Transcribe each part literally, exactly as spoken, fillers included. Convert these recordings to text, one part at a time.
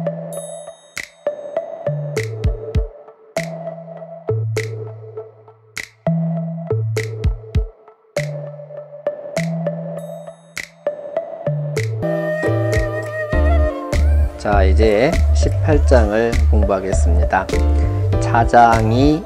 자, 이제 십팔 장을 공부하겠습니다. 자장이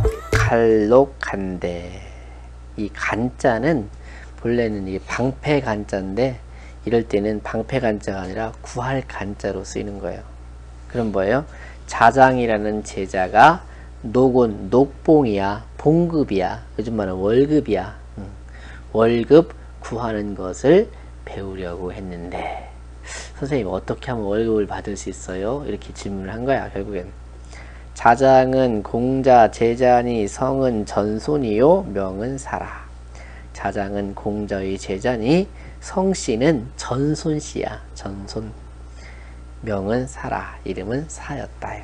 학갈록간대. 이 간자는 본래는 이 방패 간자인데 이럴 때는 방패 간자가 아니라 구할 간자로 쓰이는 거예요. 그럼 뭐예요? 자장이라는 제자가 녹은 녹봉이야, 봉급이야, 요즘 말은 월급이야. 응. 월급 구하는 것을 배우려고 했는데 선생님 어떻게 하면 월급을 받을 수 있어요? 이렇게 질문을 한 거야. 결국엔 자장은 공자 제자니 성은 전손이요 명은 사라. 자장은 공자의 제자니 성씨는 전손씨야. 전손. 명은 사라. 이름은 사였다.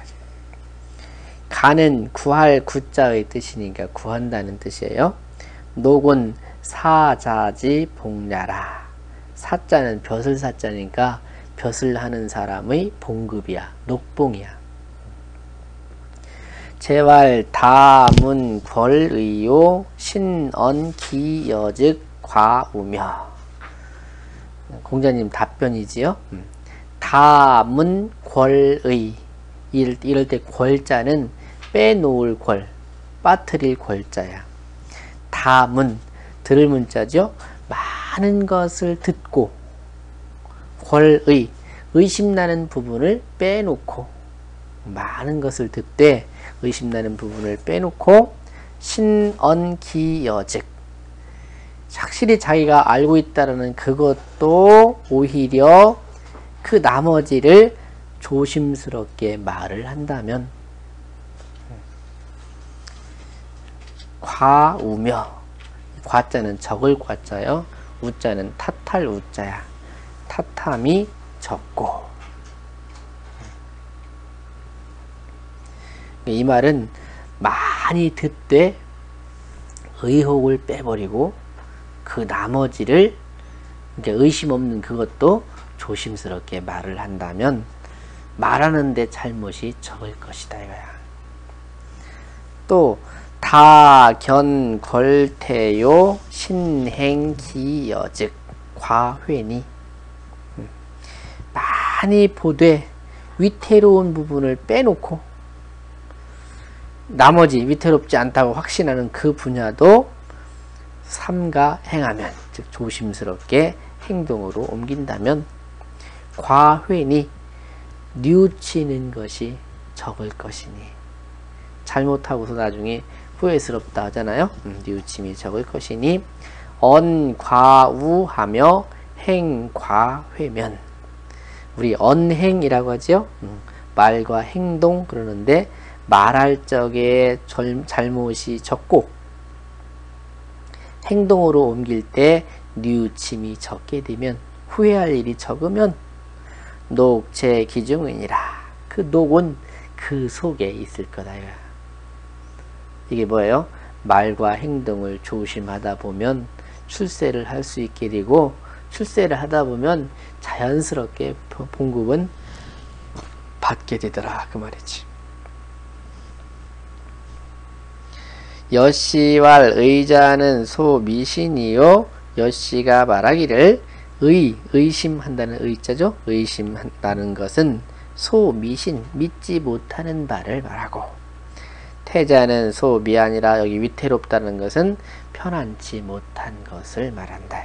가는 구할 구자의 뜻이니까 구한다는 뜻이에요. 녹은 사자지 복야라. 사자는 벼슬 사자니까 벼슬 하는 사람의 봉급이야. 녹봉이야. 제왈 다문 권의요 신언기여즉 과우며. 공자님 답변이지요. 다문 권의. 이럴, 이럴 때 권자는 빼놓을 권, 빠뜨릴 권자야. 다문, 들을 문자죠. 많은 것을 듣고 권의, 의심나는 부분을 빼놓고 많은 것을 듣되 의심나는 부분을 빼놓고 신언기여즉 확실히 자기가 알고 있다라는 그것도 오히려 그 나머지를 조심스럽게 말을 한다면 과우며. 과자는 적을 과자요. 우자는 탓할 우자야. 탓함이 적고. 이 말은 많이 듣되 의혹을 빼버리고 그 나머지를 의심 없는 그것도 조심스럽게 말을 한다면 말하는데 잘못이 적을 것이다 이거야. 또 다견걸태요 신행기여즉 과회니. 많이 보되 위태로운 부분을 빼놓고 나머지 위태롭지 않다고 확신하는 그 분야도 삼가 행하면, 즉 조심스럽게 행동으로 옮긴다면 과회니 뉘우치는 것이 적을 것이니. 잘못하고서 나중에 후회스럽다 하잖아요. 음, 뉘우침이 적을 것이니 언과우하며 행과회면. 우리 언행이라고 하죠. 음, 말과 행동 그러는데 말할 적에 절, 잘못이 적고 행동으로 옮길 때 뉘우침이 적게 되면, 후회할 일이 적으면 녹체 기중이니라. 그 녹은 그 속에 있을 거다. 이게 뭐예요? 말과 행동을 조심하다 보면 출세를 할 수 있게 되고, 출세를 하다 보면 자연스럽게 봉급은 받게 되더라 그 말이지. 여씨왈 의자는 소미신이요. 여씨가 말하기를 의, 의심한다는 의자죠. 의심한다는 것은 소미신, 믿지 못하는 바를 말하고, 태자는 소미 아니라 여기 위태롭다는 것은 편안치 못한 것을 말한다.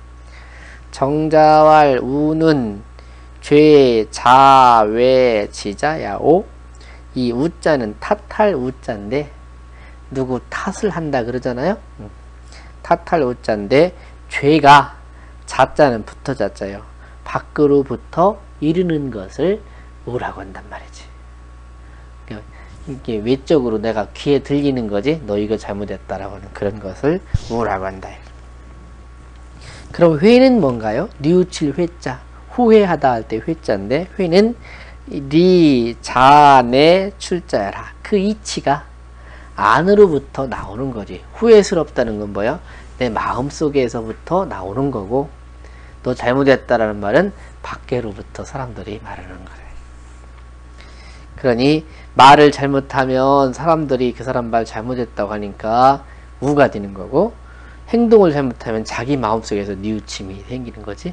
정자왈 우는 죄, 자, 외, 지자야오. 이 우자는 탓할 우자인데 누구 탓을 한다 그러잖아요. 탓할 우자인데 죄가 자자는 붙어 자자요. 밖으로부터 이르는 것을 우라고 한단 말이지. 이게 외적으로 내가 귀에 들리는 거지, 너 이거 잘못했다라고 하는 그런 것을 우라고 한다. 그럼 회는 뭔가요? 뉘우칠 회자, 후회하다 할 때 회자인데, 회는 리, 자, 내, 출자야라. 그 이치가 안으로부터 나오는 거지. 후회스럽다는 건 뭐야? 내 마음속에서부터 나오는 거고, 너 잘못했다라는 말은 밖으로부터 사람들이 말하는 거래. 그러니 말을 잘못하면 사람들이 그 사람 말 잘못했다고 하니까 우가 되는 거고, 행동을 잘못하면 자기 마음속에서 뉘우침이 생기는 거지.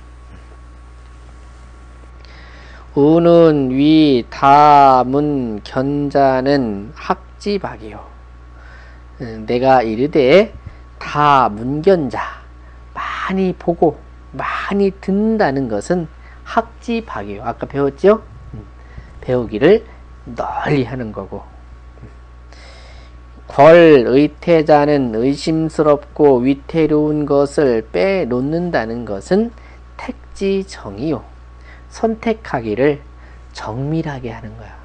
우는 위 다문 견자는 학지박이요. 내가 이르되 다 문견자, 많이 보고 많이 듣는다는 것은 학지박이요. 아까 배웠죠? 배우기를 널리 하는 거고, 궐의태자는 의심스럽고 위태로운 것을 빼놓는다는 것은 택지정이요. 선택하기를 정밀하게 하는 거야.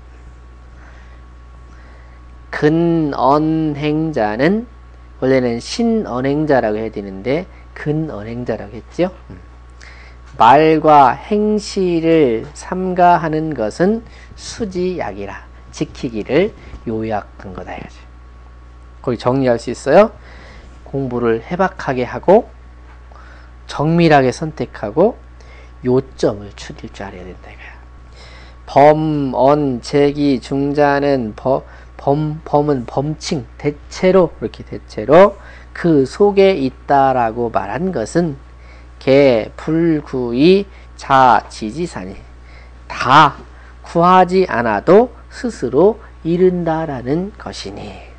근언행자는 원래는 신언행자라고 해야 되는데 근언행자라고 했죠. 말과 행실을 삼가하는 것은 수지약이라, 지키기를 요약한 거다 이거지. 거기 정리할 수 있어요. 공부를 해박하게 하고 정밀하게 선택하고 요점을 추릴 줄 알아야 된다 이거야. 범, 언, 제기, 중자는 버, 범, 범은 범칭, 대체로, 이렇게 대체로 그 속에 있다라고 말한 것은 개, 불구이, 자, 지지산이 다 구하지 않아도 스스로 이른다라는 것이니,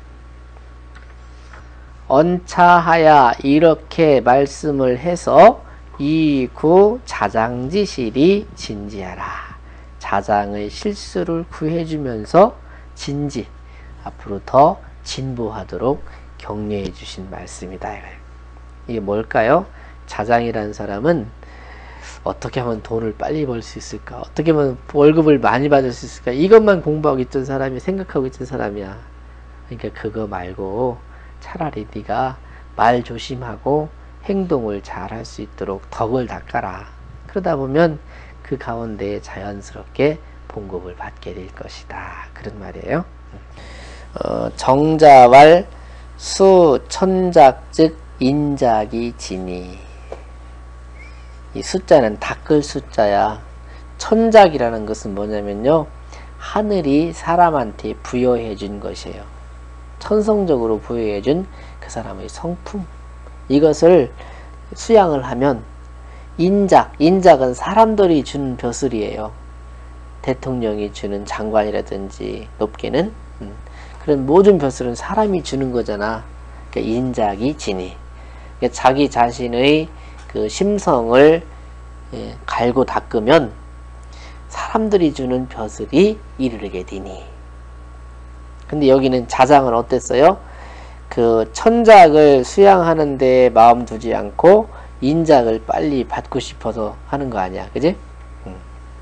언차하야 이렇게 말씀을 해서 이구 자장지실이 진지하라. 자장의 실수를 구해주면서 진지, 앞으로 더 진보하도록 격려해 주신 말씀이다. 이게 뭘까요? 자장이라는 사람은 어떻게 하면 돈을 빨리 벌 수 있을까? 어떻게 하면 월급을 많이 받을 수 있을까? 이것만 공부하고 있던 사람이, 생각하고 있던 사람이야. 그러니까 그거 말고 차라리 네가 말 조심하고 행동을 잘 할 수 있도록 덕을 닦아라. 그러다 보면 그 가운데 자연스럽게 봉급을 받게 될 것이다. 그런 말이에요. 어, 정자왈 수 천작 즉 인작이 지니. 이 숫자는 닦을 숫자야. 천작이라는 것은 뭐냐면요, 하늘이 사람한테 부여해 준 것이에요. 천성적으로 부여해 준 그 사람의 성품, 이것을 수양을 하면 인작, 인작은 사람들이 주는 벼슬이에요. 대통령이 주는 장관이라든지 높게는 음, 그런 모든 벼슬은 사람이 주는 거잖아. 그러니까 인작이 지니. 그러니까 자기 자신의 그 심성을 예, 갈고 닦으면 사람들이 주는 벼슬이 이르게 되니. 근데 여기는 자장은 어땠어요? 그 천작을 수양하는데 마음 두지 않고 인작을 빨리 받고 싶어서 하는 거 아니야, 그지? 음.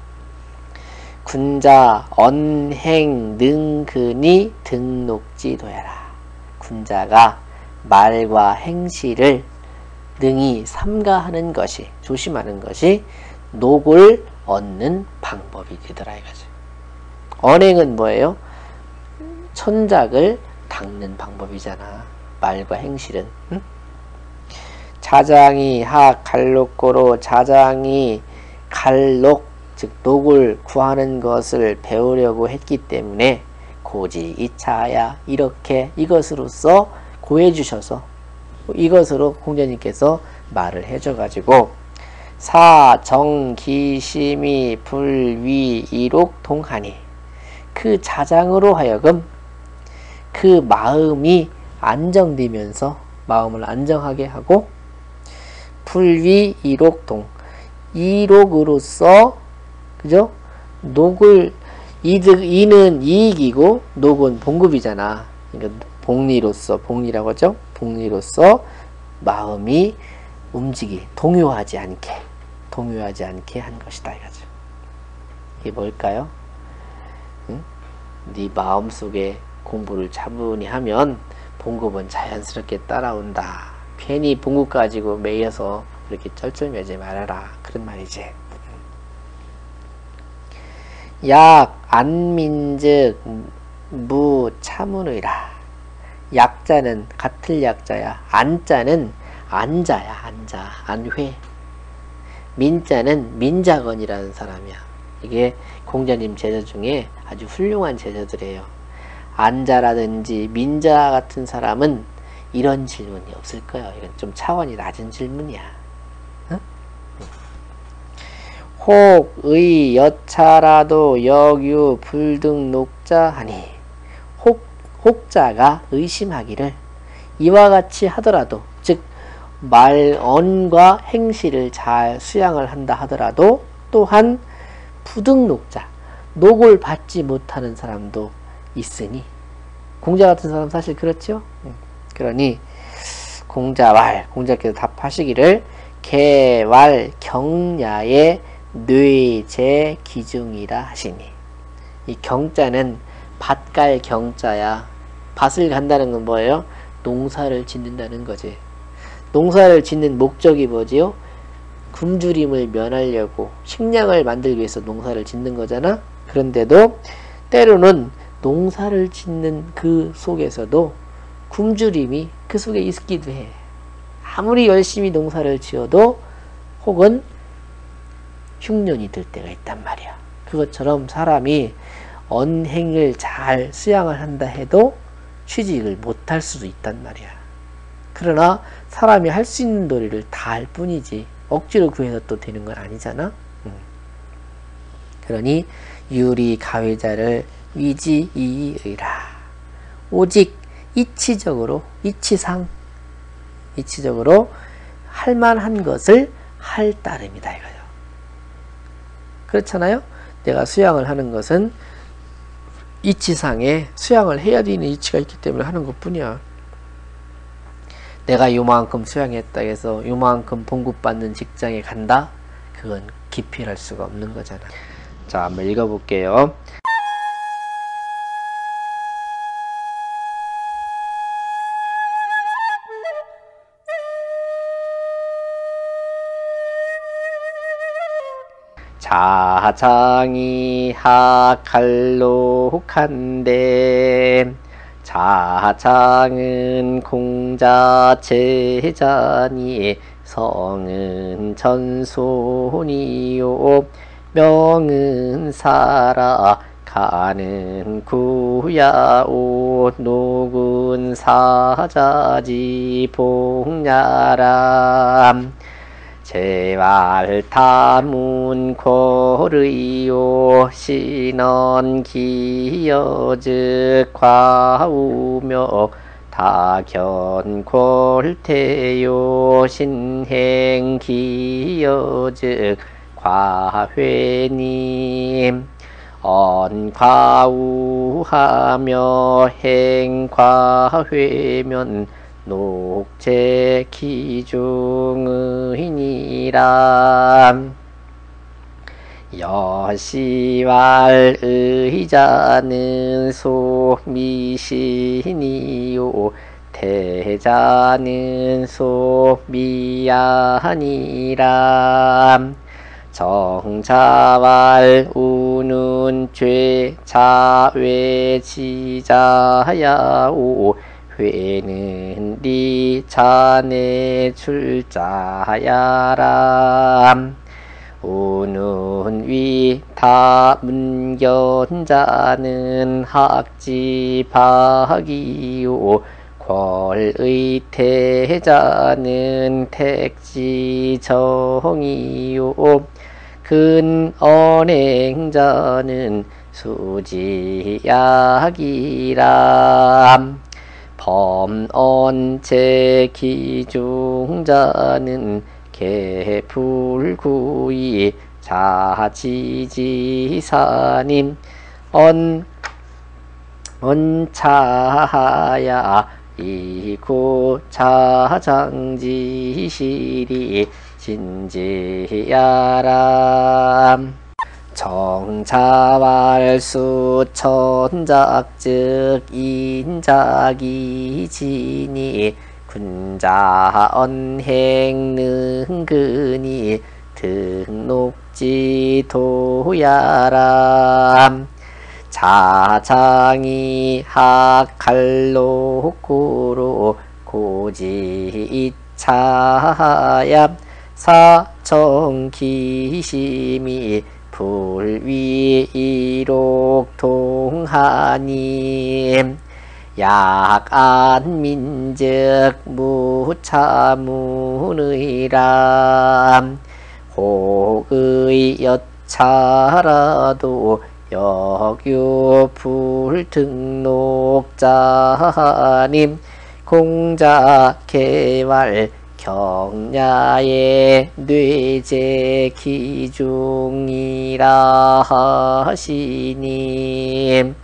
군자 언행 능근히 등록지도야라. 군자가 말과 행실을 능히 삼가하는 것이, 조심하는 것이 녹을 얻는 방법이 되더라 이거지. 언행은 뭐예요? 천작을 닦는 방법이잖아. 말과 행실은. 응? 자장이 하 갈록고로, 자장이 갈록 즉 녹을 구하는 것을 배우려고 했기 때문에 고지 이차야, 이렇게 이것으로써 고해 주셔서 이것으로 공자님께서 말을 해줘 가지고 사정기심이 불위이록 동하니, 그 자장으로 하여금 그 마음이 안정되면서 마음을 안정하게 하고, 불위이록동, 이록으로서 그죠? 녹을, 이득, 이는 이익이고 녹은 봉급이잖아. 그러니까 복리로서, 복리라고 하죠? 복리로서 마음이 움직이, 동요하지 않게, 동요하지 않게 한 것이다 이거죠. 이게 뭘까요? 응? 네 마음속에 공부를 차분히 하면 봉급은 자연스럽게 따라온다. 괜히 봉급 가지고 매여서 그렇게 쩔쩔매지 말아라. 그런 말이지. 약 안민즉 무차문의라. 약자는 같을 약자야. 안자는 안자야. 안자. 안회. 민자는 민자건이라는 사람이야. 이게 공자님 제자 중에 아주 훌륭한 제자들이에요. 안자라든지 민자 같은 사람은 이런 질문이 없을 거예요. 이건 좀 차원이 낮은 질문이야. 응? 혹, 의, 여차라도 역유, 불등, 녹자 하니 혹, 혹자가 의심하기를 이와 같이 하더라도 즉 말, 언과 행실을 잘 수양을 한다 하더라도 또한 부등녹자, 녹을 받지 못하는 사람도 있으니 공자 같은 사람 사실 그렇죠? 그러니 공자왈, 공자께서 답하시기를 개왈 경야의 뇌제 기중이라 하시니 이 경자는 밭갈 경자야. 밭을 간다는 건 뭐예요? 농사를 짓는다는 거지. 농사를 짓는 목적이 뭐지요? 굶주림을 면하려고 식량을 만들기 위해서 농사를 짓는 거잖아. 그런데도 때로는 농사를 짓는 그 속에서도 굶주림이 그 속에 있기도 해. 아무리 열심히 농사를 지어도 혹은 흉년이 들 때가 있단 말이야. 그것처럼 사람이 언행을 잘 수양을 한다 해도 취직을 못할 수도 있단 말이야. 그러나 사람이 할 수 있는 도리를 다 할 뿐이지 억지로 구해서 또 되는 건 아니잖아. 음. 그러니 유리 가외자를 위지이의라. 오직 이치적으로 이치상 이치적으로 할만한 것을 할 따름이다 이거죠. 그렇잖아요. 내가 수양을 하는 것은 이치상에 수양을 해야 되는 이치가 있기 때문에 하는 것 뿐이야. 내가 요만큼 수양했다 해서 요만큼 봉급받는 직장에 간다? 그건 기필할 수가 없는 거잖아. 자, 한번 읽어볼게요. 자장이 하칼록한데 자장은 공자 제자니 성은 전손이요 명은 살아가는 구야오 녹은 사자지 복야람 제발 타문 고르이요 신원 기여즉 과우며 다견 골태요 신행 기여즉 과회님 언과우하며 행과회면 녹제 기중의니라. 여시왈 의자는 소미신이요 대자는 소미야니라. 정자왈 우는 죄 자외지자야오 회는 리 자네 출자야람. 우는 위 타문견자는 학지박이요 궐의 태자는 택지정이요 근언행자는 수지약이람. 범언제 기중자는 개불구이 자지지사님 언 언차하야 이구 자장지시리 진지야람. 정자왈수 천작즉 인작이지니 군자 언행 능근이 등록지 도야람. 자장이 학칼록고로 고지 이차야 사정기심이 불위일옥동하님 약안민즉 무차문의람 혹의 여차라도 역유불등록자님 공자개왈 경야의 뇌제 기중이라 하시니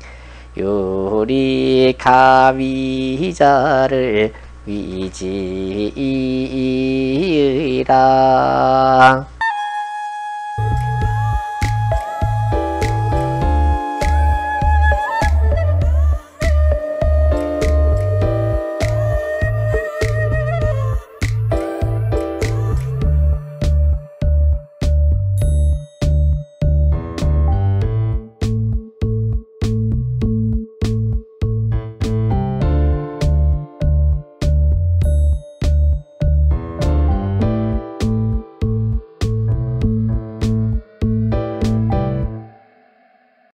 요리 가위자를 위지이라